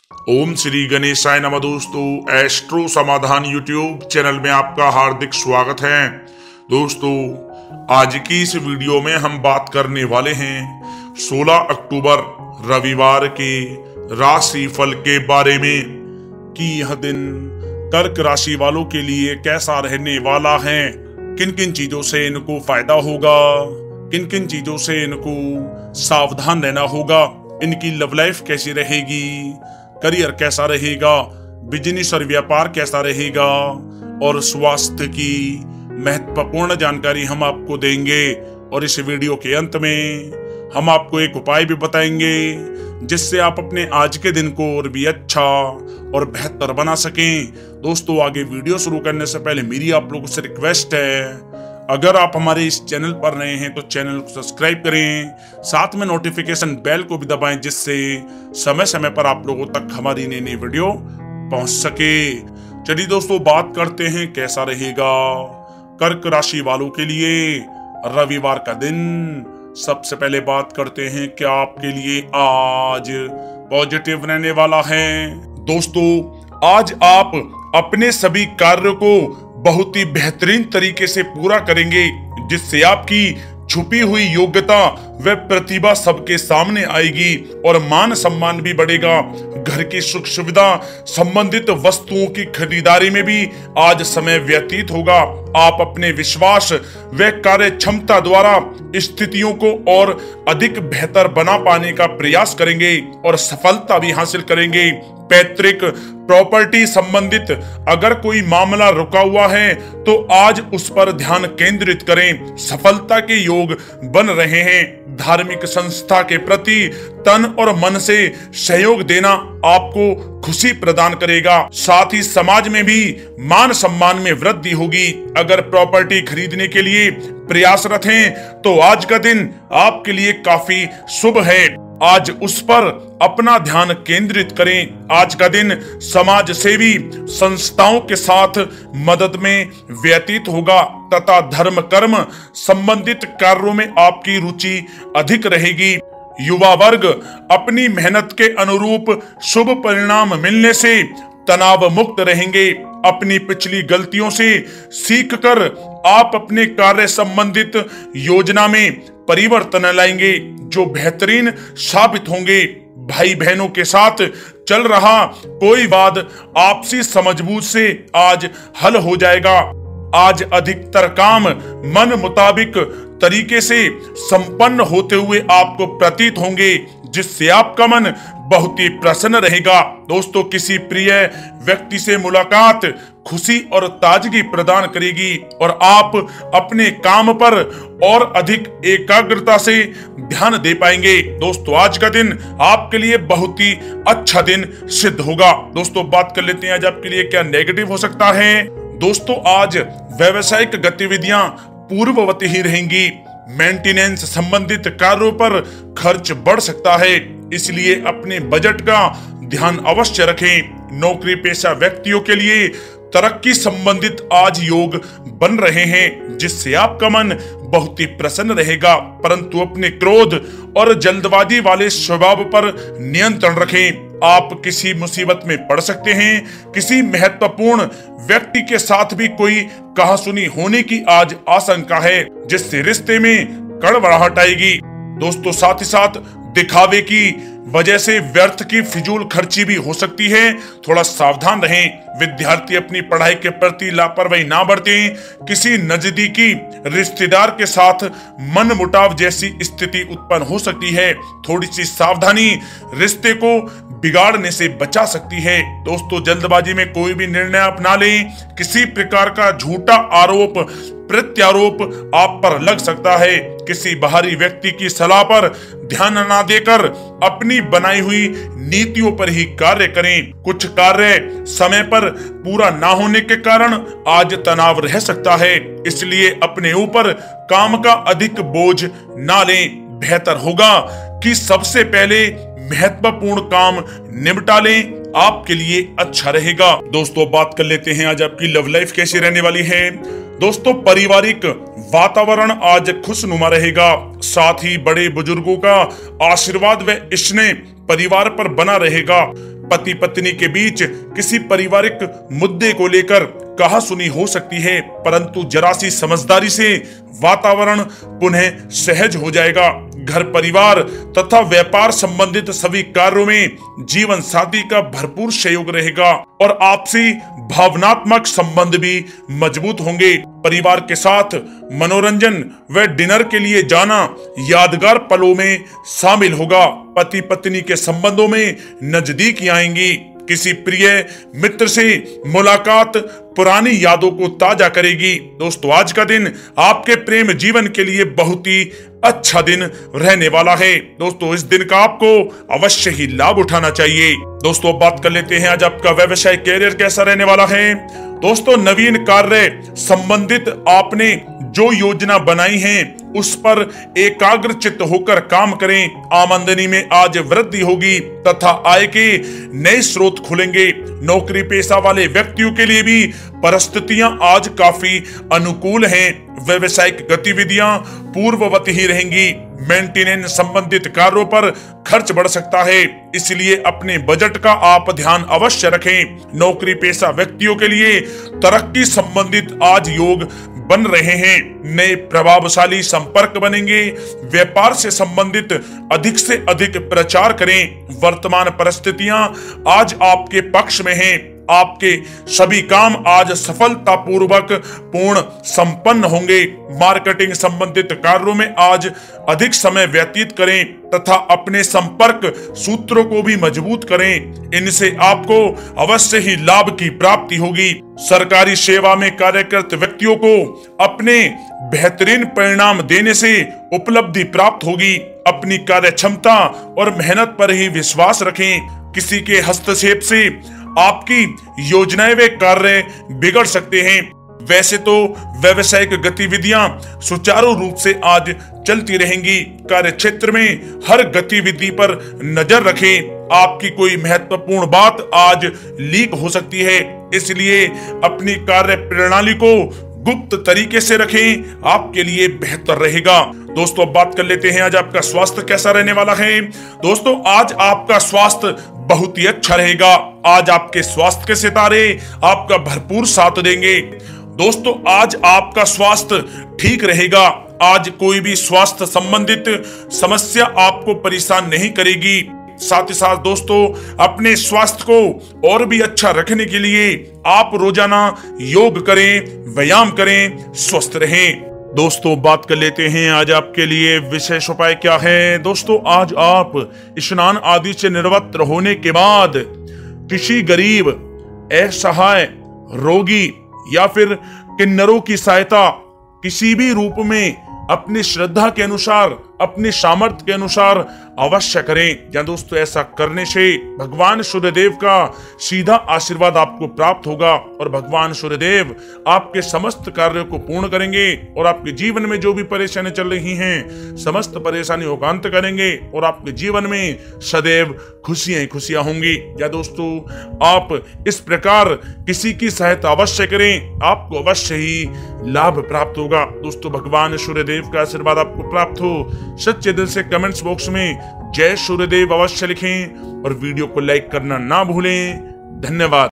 ओम श्री गणेशाय नमः। दोस्तों, एस्ट्रो समाधान यूट्यूब चैनल में आपका हार्दिक स्वागत है। दोस्तों, आज की इस वीडियो में हम बात करने वाले हैं 16 अक्टूबर रविवार के राशि फल के बारे में कि यह दिन कर्क राशि वालों के लिए कैसा रहने वाला है, किन किन चीजों से इनको फायदा होगा, किन किन चीजों से इनको सावधान रहना होगा, इनकी लव लाइफ कैसी रहेगी, करियर कैसा रहेगा, बिजनेस और व्यापार कैसा रहेगा और स्वास्थ्य की महत्वपूर्ण जानकारी हम आपको देंगे। और इस वीडियो के अंत में हम आपको एक उपाय भी बताएंगे जिससे आप अपने आज के दिन को और भी अच्छा और बेहतर बना सकें। दोस्तों, आगे वीडियो शुरू करने से पहले मेरी आप लोगों से रिक्वेस्ट है, अगर आप हमारे इस चैनल पर नए हैं तो चैनल को सब्सक्राइब करें, साथ में नोटिफिकेशन बेल को भी दबाएं जिससे समय समय पर आप लोगों तक हमारी नई नई वीडियो पहुंच सके। चलिए दोस्तों, बात करते हैं कैसा रहेगा कर्क राशि वालों के लिए रविवार का दिन। सबसे पहले बात करते हैं क्या आपके लिए आज पॉजिटिव रहने वाला है। दोस्तों, आज आप अपने सभी कार्यों को बहुत ही बेहतरीन तरीके से पूरा करेंगे जिससे आपकी छुपी हुई योग्यता व प्रतिभा सबके सामने आएगी और मान सम्मान भी बढ़ेगा। घर की सुख सुविधा संबंधित वस्तुओं की खरीदारी में भी आज समय व्यतीत होगा। आप अपने विश्वास व कार्य क्षमता द्वारा स्थितियों को और अधिक बेहतर बना पाने का प्रयास करेंगे और सफलता भी हासिल करेंगे। पैतृक प्रॉपर्टी संबंधित अगर कोई मामला रुका हुआ है तो आज उस पर ध्यान केंद्रित करें, सफलता के योग बन रहे हैं। धार्मिक संस्था के प्रति तन और मन से सहयोग देना आपको खुशी प्रदान करेगा। साथ ही समाज में भी मान सम्मान में वृद्धि होगी। अगर प्रॉपर्टी खरीदने के लिए प्रयासरत हैं तो आज का दिन आपके लिए काफी शुभ है। आज उस पर अपना ध्यान केंद्रित करें। आज का दिन समाज सेवी संस्थाओं के साथ मदद में व्यतीत होगा तथा धर्म कर्म संबंधित कार्यों में आपकी रुचि अधिक रहेगी। युवा वर्ग अपनी मेहनत के अनुरूप शुभ परिणाम मिलने से तनाव मुक्त रहेंगे। अपनी पिछली गलतियों से सीखकर आप अपने कार्य संबंधित योजना में परिवर्तन लाएंगे जो बेहतरीन साबित होंगे। भाई बहनों के साथ चल रहा कोई वाद आपसी समझबूझ से आज हल हो जाएगा। आज अधिकतर काम मन मुताबिक तरीके से संपन्न होते हुए आपको प्रतीत होंगे जिससे आपका मन बहुत ही प्रसन्न रहेगा। दोस्तों, किसी प्रिय व्यक्ति से मुलाकात खुशी और ताजगी प्रदान करेगी और आप अपने काम पर और अधिक एकाग्रता से ध्यान दे पाएंगे। दोस्तों, आज का दिन आपके लिए बहुत ही अच्छा दिन सिद्ध होगा। दोस्तों, बात कर लेते हैं आज आपके लिए क्या नेगेटिव हो सकता है। दोस्तों, आज व्यावसायिक गतिविधियां पूर्ववत ही रहेंगी। मेंटेनेंस संबंधित कार्यों पर खर्च बढ़ सकता है, इसलिए अपने बजट का ध्यान अवश्य रखें। नौकरी पेशा व्यक्तियों के लिए तरक्की संबंधित आज योग बन रहे हैं जिससे आपका मन बहुत ही प्रसन्न रहेगा, परंतु अपने क्रोध और जल्दबाजी वाले स्वभाव पर नियंत्रण रखें। आप किसी मुसीबत में पड़ सकते हैं। किसी महत्वपूर्ण व्यक्ति के साथ भी कोई कहासुनी होने की आज आशंका है जिससे रिश्ते में कड़वाहट आएगी। दोस्तों, साथ ही साथ दिखावे की वजह से व्यर्थ की फिजूल खर्ची भी हो सकती है, थोड़ा सावधान रहें। विद्यार्थी अपनी पढ़ाई के प्रति लापरवाही ना बरतें। किसी नजदीकी रिश्तेदार के साथ मन मुटाव जैसी स्थिति उत्पन्न हो सकती है, थोड़ी सी सावधानी रिश्ते को बिगाड़ने से बचा सकती है। दोस्तों, जल्दबाजी में कोई भी निर्णय अपना लें। किसी प्रकार का झूठा आरोप प्रत्यारोप आप पर लग सकता है। किसी बाहरी व्यक्ति की सलाह पर ध्यान ना देकर अपनी बनाई हुई नीतियों पर ही कार्य करें। कुछ कार्य समय पर पूरा ना होने के कारण आज तनाव रह सकता है, इसलिए अपने ऊपर काम का अधिक बोझ ना लें। बेहतर होगा कि सबसे पहले महत्वपूर्ण काम निपटा लें, आपके लिए अच्छा रहेगा। दोस्तों, बात कर लेते हैं आज आपकी लव लाइफ कैसी रहने वाली है। दोस्तों, पारिवारिक वातावरण आज खुशनुमा रहेगा। साथ ही बड़े बुजुर्गों का आशीर्वाद व स्नेह परिवार पर बना रहेगा। पति पत्नी के बीच किसी पारिवारिक मुद्दे को लेकर कहासुनी हो सकती है, परंतु जरा सी समझदारी से वातावरण पुनः सहज हो जाएगा। घर परिवार तथा व्यापार संबंधित सभी कार्यों में जीवन साथी का भरपूर सहयोग रहेगा और आपसी भावनात्मक संबंध भी मजबूत होंगे। परिवार के साथ मनोरंजन व डिनर के लिए जाना यादगार पलों में शामिल होगा। पति पत्नी के संबंधों में नजदीकी आएंगी। किसी प्रिय मित्र से मुलाकात पुरानी यादों को ताजा करेगी। दोस्तों, आज का दिन आपके प्रेम जीवन के लिए बहुत ही अच्छा दिन रहने वाला है। दोस्तों, इस दिन का आपको अवश्य ही लाभ उठाना चाहिए। दोस्तों, बात कर लेते हैं आज आपका व्यवसाय कैरियर कैसा रहने वाला है। दोस्तों, नवीन कार्य संबंधित आपने जो योजना बनाई है उस पर एकाग्रचित्त होकर काम करें। आमदनी में आज वृद्धि होगी तथा आय के नए स्रोत खुलेंगे। नौकरी पेशा वाले व्यक्तियों के लिए भी परिस्थितियां आज काफी अनुकूल हैं। व्यवसायिक गतिविधियां पूर्ववत ही रहेंगी। मेंटेनेंस संबंधित कार्यों पर खर्च बढ़ सकता है, इसलिए अपने बजट का आप ध्यान अवश्य रखें। नौकरी पेशा व्यक्तियों के लिए तरक्की संबंधित आज योग बन रहे हैं। नए प्रभावशाली संपर्क बनेंगे। व्यापार से संबंधित अधिक से अधिक प्रचार करें। वर्तमान परिस्थितियां आज आपके पक्ष में हैं। आपके सभी काम आज सफलतापूर्वक पूर्ण संपन्न होंगे। मार्केटिंग संबंधित कार्यों में आज अधिक समय व्यतीत करें तथा अपने संपर्क सूत्रों को भी मजबूत करें। इनसे आपको अवश्य ही लाभ की प्राप्ति होगी। सरकारी सेवा में कार्यरत व्यक्तियों को अपने बेहतरीन परिणाम देने से उपलब्धि प्राप्त होगी। अपनी कार्य क्षमता और मेहनत पर ही विश्वास रखें। किसी के हस्तक्षेप से आपकी योजनाएं व कार्य बिगड़ सकते हैं। वैसे तो व्यावसायिक गतिविधियां सुचारू रूप से आज चलती रहेंगी। कार्य क्षेत्र में हर गतिविधि पर नजर रखें। आपकी कोई महत्वपूर्ण बात आज लीक हो सकती है, इसलिए अपनी कार्य प्रणाली को गुप्त तरीके से रखें, आपके लिए बेहतर रहेगा। दोस्तों, बात कर लेते हैं आज आपका स्वास्थ्य कैसा रहने वाला है। दोस्तों, आज आपका स्वास्थ्य बहुत ही अच्छा रहेगा। आज आपके स्वास्थ्य के सितारे आपका भरपूर साथ देंगे। दोस्तों, आज आपका स्वास्थ्य ठीक रहेगा। आज कोई भी स्वास्थ्य संबंधित समस्या आपको परेशान नहीं करेगी। साथ ही साथ दोस्तों, अपने स्वास्थ्य को और भी अच्छा रखने के लिए आप रोजाना योग करें, व्यायाम करें, स्वस्थ रहें। दोस्तों, बात कर लेते हैं आज आपके लिए विशेष उपाय क्या है। दोस्तों, आज आप स्नान आदि से निवृत्त होने के बाद किसी गरीब, असहाय, रोगी या फिर किन्नरों की सहायता किसी भी रूप में अपनी श्रद्धा के अनुसार, अपने सामर्थ्य के अनुसार अवश्य करें। या दोस्तों, ऐसा करने से भगवान सूर्यदेव का सीधा आशीर्वाद आपको प्राप्त होगा और भगवान सूर्यदेव आपके समस्त कार्यों को पूर्ण करेंगे और आपके जीवन में जो भी परेशानी चल रही हैं समस्त परेशानियों का अंत करेंगे और आपके जीवन में सदैव खुशियां खुशियां होंगी। या दोस्तों, आप इस प्रकार किसी की सहायता अवश्य करें, आपको अवश्य ही लाभ प्राप्त होगा। दोस्तों, भगवान सूर्यदेव का आशीर्वाद आपको प्राप्त हो। सच्चे दिल से कमेंट्स बॉक्स में जय सूर्यदेव अवश्य लिखें और वीडियो को लाइक करना ना भूलें। धन्यवाद।